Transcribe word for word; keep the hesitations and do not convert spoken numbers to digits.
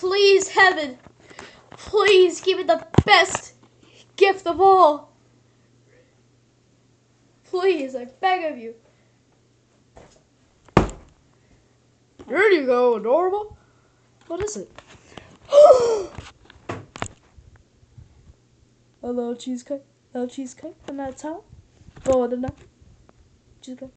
Please, heaven, please give me the best gift of all. Please, I beg of you. There you go, adorable. What is it? A little cheesecake. A little cheesecake. And that's how. Oh, the cheesecake.